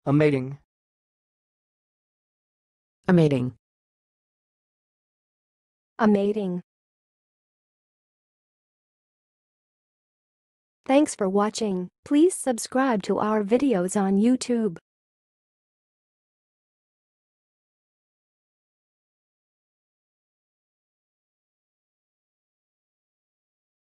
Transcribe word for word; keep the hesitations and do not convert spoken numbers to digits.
amating, amating, amating. Thanks for watching. Please subscribe to our videos on YouTube.